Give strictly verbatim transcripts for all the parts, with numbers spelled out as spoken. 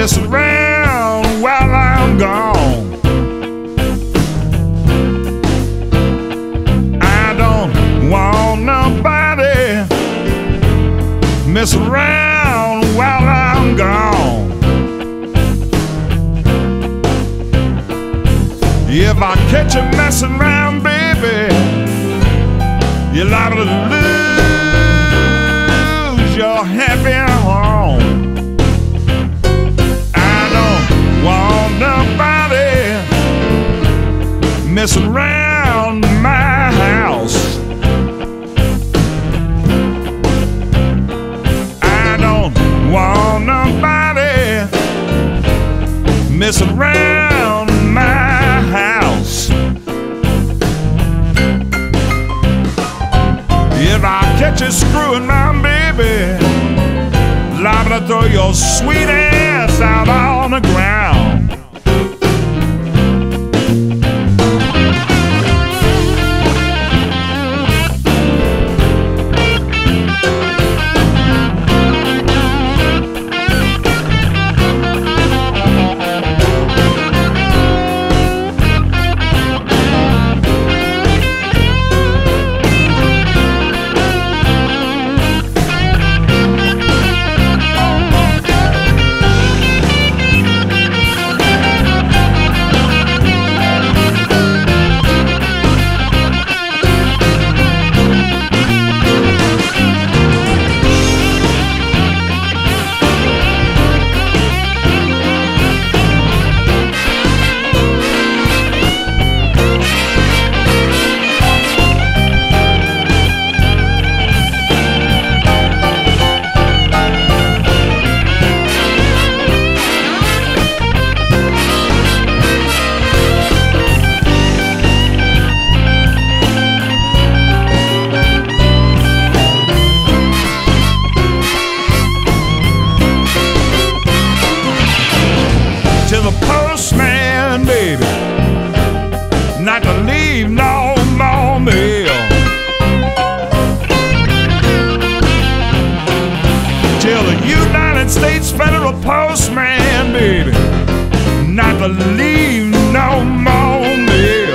mess around while I'm gone. I don't want nobody mess around while I'm gone. If I catch you messing around, baby, you're liable to lose your happy home. I don't want nobody messing around my house. I don't want nobody messing around my house. If I catch you screwing my baby, liable to throw your sweet ass out on the ground. To the postman, baby, not to leave no more mail. Till the United States Federal Postman, baby, not to leave no more mail.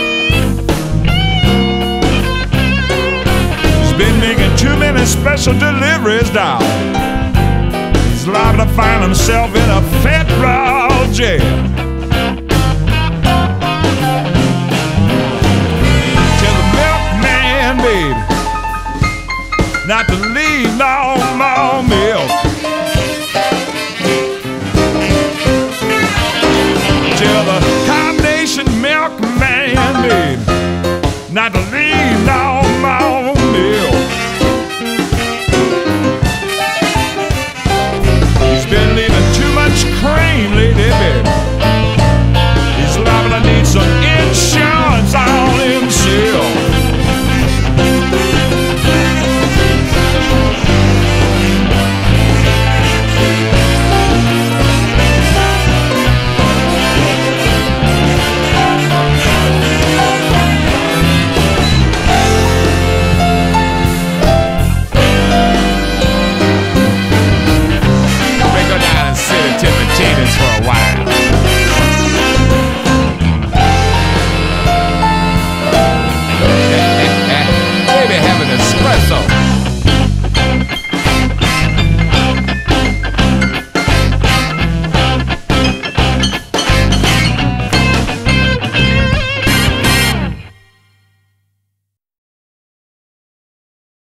He's been making too many special deliveries, dog. He's liable to find himself in a federal jail. Tell the milkman, baby, not to leave no more milk. Tell the combination milkman, baby, not to leave no more milk. Been leaving too much cream lately, baby. He's liable to need some insurance on himself. For